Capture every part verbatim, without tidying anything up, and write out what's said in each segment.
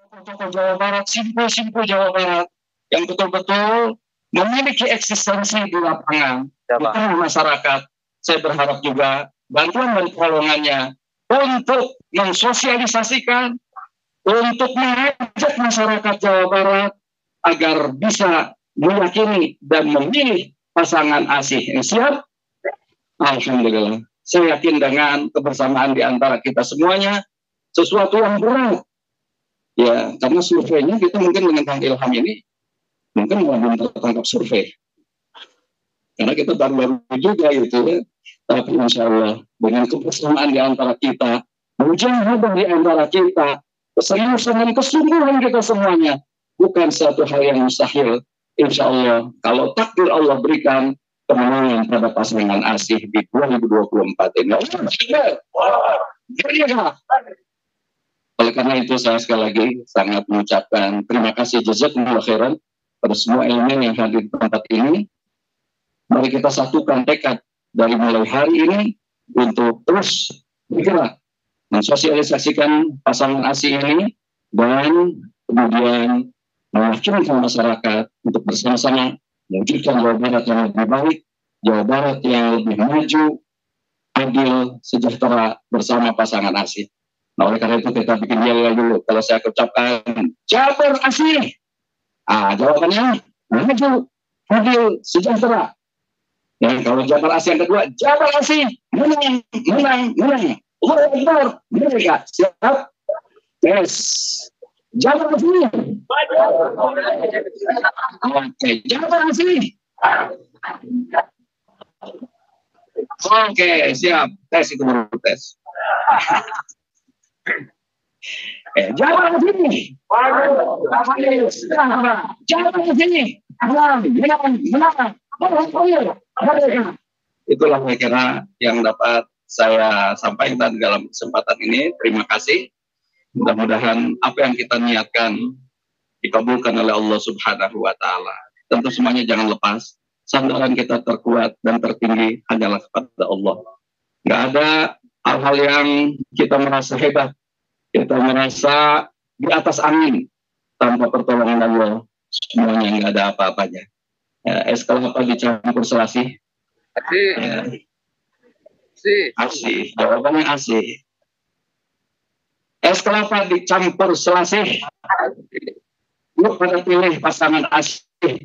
tokoh Jawa Barat, simpul-simpul Jawa Barat yang betul-betul memiliki eksistensi di lapangan di tengah masyarakat. Saya berharap juga bantuan dan pertolongannya untuk mensosialisasikan, untuk mengajak masyarakat Jawa Barat agar bisa meyakini dan memilih pasangan asih yang siap. Alhamdulillah, saya yakin dengan kebersamaan di antara kita semuanya sesuatu yang berat. Ya, karena surveinya kita mungkin dengan Kang Ilham ini mungkin belum tertangkap survei. Karena kita baru-baru juga gitu ya. Tapi insya Allah dengan kebersamaan di antara kita, mujahadah di antara kita, keseriusan dan kesungguhan kita semuanya, bukan satu hal yang mustahil. Insya Allah, kalau takdir Allah berikan kemenangan pada pasangan asih di dua ribu dua puluh empat ini. Oleh karena itu saya sekali lagi sangat mengucapkan terima kasih jazakumullah khairan pada semua elemen yang hadir di tempat ini. Mari kita satukan tekad dari mulai hari ini untuk terus bergerak mensosialisasikan pasangan asih ini dan kemudian meyakinkan masyarakat untuk bersama-sama mewujudkan Jawa Barat yang lebih baik, Jawa Barat yang lebih maju, adil, sejahtera bersama pasangan asih. Nah, oleh karena itu kita bikin yel dulu. Kalau saya ucapkan Jabar asih, ah jawabannya maju, adil, sejahtera. Dan kalau Jabar asih yang kedua, Jabar asih menang, menang, menang. Allahu Akbar, mereka siap. Yes. Jabar asih. Oke, Jabar asih. Oke, siap. Tes itu baru tes. Eh, Jabar asih. Jabar asih. Menang, menang. Itulah saya kira yang dapat saya sampaikan dalam kesempatan ini. Terima kasih. Mudah-mudahan apa yang kita niatkan dikabulkan oleh Allah Subhanahu wa Ta'ala. Tentu semuanya jangan lepas. Sandaran kita terkuat dan tertinggi hanyalah kepada Allah. Nggak ada hal-hal yang kita merasa hebat, kita merasa di atas angin tanpa pertolongan Allah. Semuanya nggak ada apa-apanya. Ya, es kelapa dicampur selasih. Asih. Ya. Asih. Asih. Jawabannya asih. Es kelapa dicampur selasih. Lu pada pilih pasangan asih.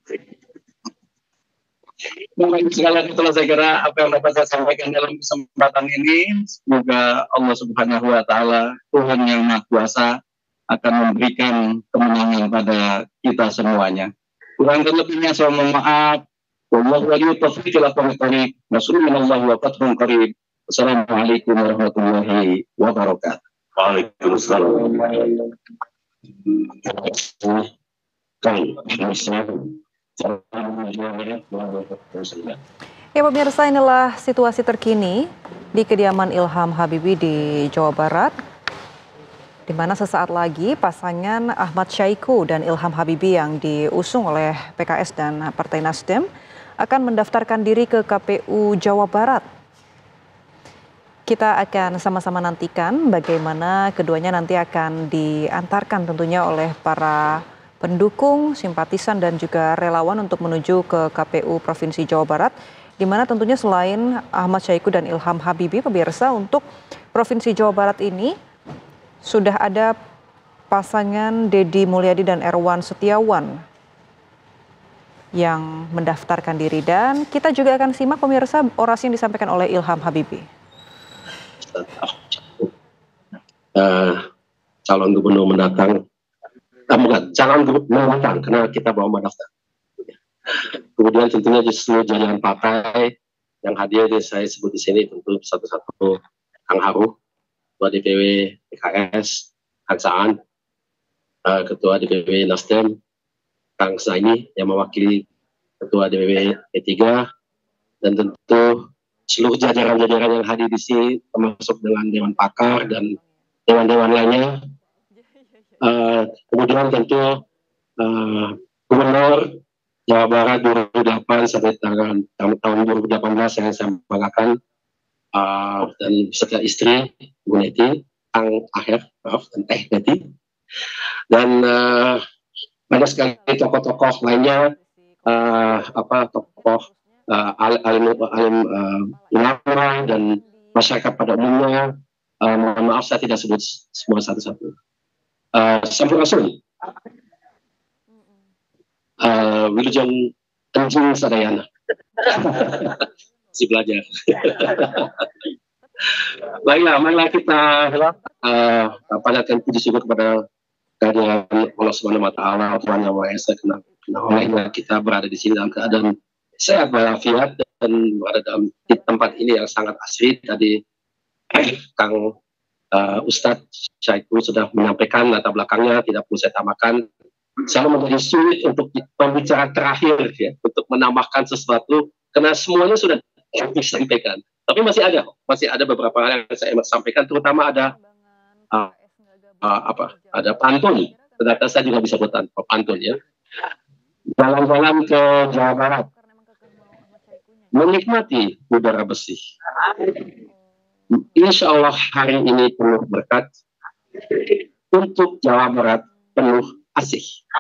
Mungkin sekalian itulah saya kira apa yang dapat saya sampaikan dalam kesempatan ini. Semoga Allah Subhanahu wa Ta'ala, Tuhan yang Maha Kuasa, akan memberikan kemenangan pada kita semuanya. Kurang dan lebihnya saya mohon maaf. Wallahu waliyyu taufiq wal hidayah. Nasrullah wa fathun qarib. Wassalamualaikum warahmatullahi wabarakatuh. Waalaikumsalam. Ya pemirsa, inilah situasi terkini di kediaman Ilham Habibie di Jawa Barat, di mana sesaat lagi pasangan Ahmad Syahiku dan Ilham Habibie yang diusung oleh P K S dan Partai Nasdem akan mendaftarkan diri ke K P U Jawa Barat. Kita akan sama-sama nantikan bagaimana keduanya nanti akan diantarkan tentunya oleh para pendukung, simpatisan dan juga relawan untuk menuju ke K P U Provinsi Jawa Barat, di mana tentunya selain Ahmad Syahiku dan Ilham Habibie, pemirsa, untuk Provinsi Jawa Barat ini sudah ada pasangan Deddy Mulyadi dan Erwan Setiawan yang mendaftarkan diri, dan kita juga akan simak pemirsa orasi yang disampaikan oleh Ilham Habibie. Uh, calon gubernur mendatang, uh, bukan calon gubernur mendatang karena kita bawa mendaftar. Kemudian tentunya di seluruh jajaran partai yang hadir, saya sebut di sini tentu satu-satu: Kang Haruh, Ketua D P W P K S, Kang Saan, uh, Ketua D P W Nasdem, Kang Zaini yang mewakili Ketua D P W P tiga, dan tentu seluruh jajaran-jajaran yang hadir di sini, termasuk dengan Dewan Pakar dan dewan-dewan lainnya. Uh, kemudian tentu uh, Gubernur Jawa Barat dua ribu delapan sampai tahun, tahun dua ribu delapan belas yang saya banggakan, uh, dan beserta istri Bu Neti, Kang Aher, maaf, dan Teh Neti. Dan uh, banyak sekali tokoh-tokoh lainnya, uh, apa tokoh uh, alim alim uh, ulama dan masyarakat pada umumnya. Uh, mohon maaf saya tidak sebut semua satu-satu. Uh, Sampurasun, uh, Wilujeng Enjing Sadayana, si belajar. Baiklah, marilah kita uh, panjatkan puji syukur kepada kehadiran Allah Subhanahu wa taala, Tuhan Yang Maha Esa, karena olehnya kita berada di sini dalam keadaan sehat walafiat dan berada dalam di tempat ini yang sangat asri. Tadi Kang uh, Ustadz Syaiqo sudah menyampaikan latar belakangnya, tidak perlu saya tambahkan. Selalu menjadi sulit untuk pembicaraan terakhir ya, untuk menambahkan sesuatu karena semuanya sudah disampaikan. Tapi masih ada, masih ada beberapa hal yang saya sampaikan, terutama ada uh, uh, apa? Ada pantun. Ternyata saya juga bisa buat pantun ya. Jalan-jalan ke Jawa Barat, menikmati udara bersih. Insya Allah hari ini penuh berkat, untuk Jawa Barat penuh asih.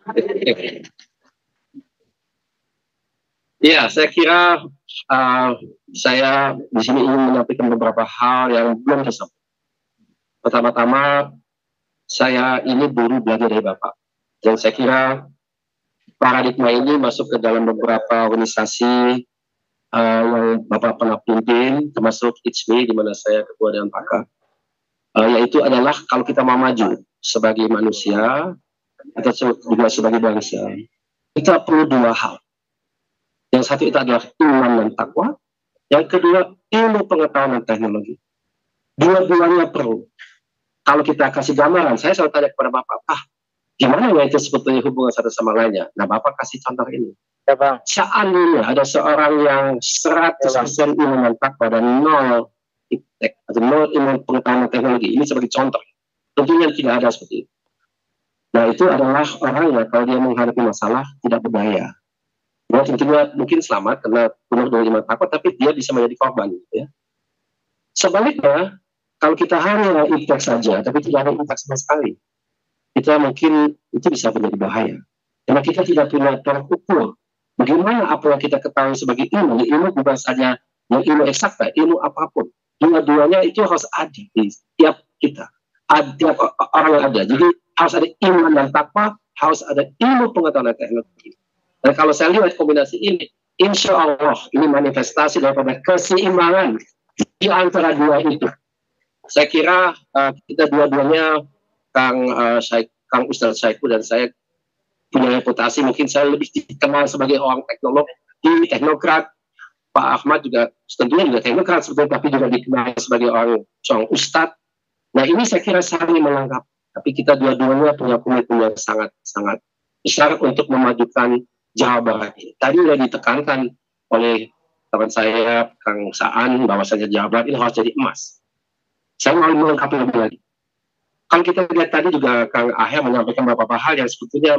Ya, saya kira uh, saya di sini ingin menyampaikan beberapa hal yang belum tersampaikan. Pertama-tama, saya ini dulu belajar dari Bapak, dan saya kira paradigma ini masuk ke dalam beberapa organisasi uh, yang Bapak pernah pimpin, termasuk I T S M I, di mana saya ketua Dewan Pakar. Uh, yaitu adalah kalau kita mau maju sebagai manusia atau juga sebagai bangsa, kita perlu dua hal. Yang satu itu adalah iman dan takwa. Yang kedua, ilmu pengetahuan dan teknologi. Dua-duanya perlu. Kalau kita kasih gambaran, saya selalu tanya kepada Bapak, ah, gimana ya itu sebetulnya hubungan satu sama lainnya? Nah, Bapak kasih contoh ini. Ya, Bang. Seandainya ada seorang yang seratus persen Ya, iman dan takwa dan nol iptek, atau nol ilmu pengetahuan dan teknologi, ini sebagai contoh. Tentunya tidak ada seperti itu. Nah, itu adalah orang yang kalau dia menghadapi masalah tidak berdaya. Dia tentunya mungkin selamat karena penuh dengan iman takwa, tapi dia bisa menjadi korban. Ya. Sebaliknya, kalau kita hanya iptek saja, tapi tidak ada impact sama sekali, kita mungkin itu bisa menjadi bahaya. Karena kita tidak punya tolak ukur. Bagaimana apa yang kita ketahui sebagai ilmu, ilmu bukan saja yang ilmu eksakta, ilmu apapun. Dua-duanya itu harus ada di setiap kita. Ada orang yang ada. Jadi harus ada iman dan takwa, harus ada ilmu pengetahuan dan teknologi. Dan kalau saya lihat kombinasi ini, insya Allah ini manifestasi daripada keseimbangan di antara dua itu. Saya kira uh, kita dua-duanya, Kang uh, Syaiq, Kang Ustadz Syaiqo dan saya punya reputasi, mungkin saya lebih dikenal sebagai orang teknolog, di teknokrat. Pak Ahmad juga tentunya juga teknokrat sebetulnya, tapi juga dikenal sebagai orang seorang ustadz. Nah ini saya kira saling melengkapi, tapi kita dua-duanya punya komitmen yang sangat-sangat besar untuk memajukan Jawa Barat ini. Tadi sudah ditekankan oleh teman saya, Kang Saan, bahwasanya Jawa Barat ini harus jadi emas. Saya mau melengkapi lebih lagi. Kalau kita lihat tadi juga Kang Aher menyampaikan beberapa hal yang sebetulnya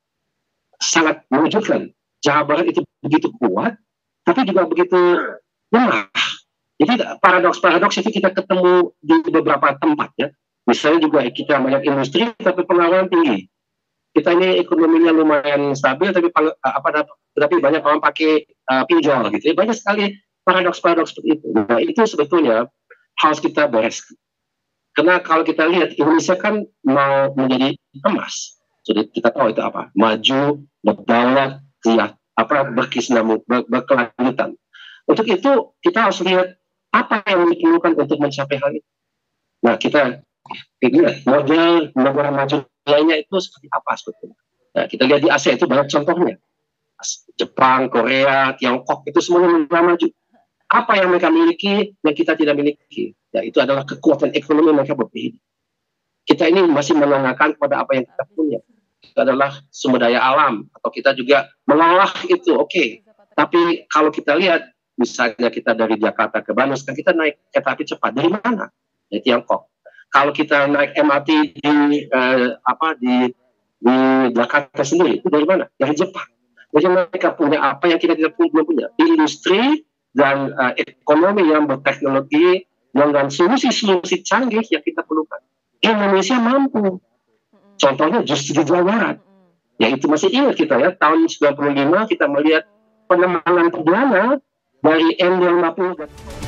sangat mewujudkan. Jawa Barat itu begitu kuat, tapi juga begitu lemah. Jadi paradoks-paradoks itu kita ketemu di beberapa tempat ya. Misalnya juga kita banyak industri, tapi pengalaman tinggi. Kita ini ekonominya lumayan stabil, tapi apa tetapi banyak orang pakai uh, pinjol gitu. Ya. Banyak sekali paradoks-paradoks seperti itu. Nah itu sebetulnya harus kita bereskan. Karena kalau kita lihat Indonesia kan mau menjadi emas. Jadi kita tahu itu apa? Maju, berdaulat, ya, apa berkesinambungan, ber, berkelanjutan. Untuk itu kita harus lihat apa yang diperlukan untuk mencapai hal itu. Nah kita lihat model negara maju lainnya itu seperti apa sebetulnya. Nah, kita lihat di Asia itu banyak contohnya. Jepang, Korea, Tiongkok itu semuanya negara maju. Apa yang mereka miliki yang kita tidak miliki? Ya, itu adalah kekuatan ekonomi mereka berbeda. Kita ini masih menanyakan pada apa yang kita punya. Itu adalah sumber daya alam, atau kita juga mengolah itu, oke. Okay. Tapi kalau kita lihat, misalnya kita dari Jakarta ke Bandung, sekarang kita naik kereta api cepat. Dari mana? Dari Tiongkok. Kalau kita naik M R T di eh, apa di di Jakarta sendiri, itu dari mana? Dari Jepang. Jadi mereka punya apa yang kita tidak punya, belum punya. Industri dan uh, ekonomi yang berteknologi, yang dan solusi-solusi canggih yang kita perlukan. Indonesia mampu. Contohnya justru di Jawa Barat. Ya itu masih ingat kita ya, tahun sembilan puluh lima kita melihat penemanan perdana dari M lima puluh.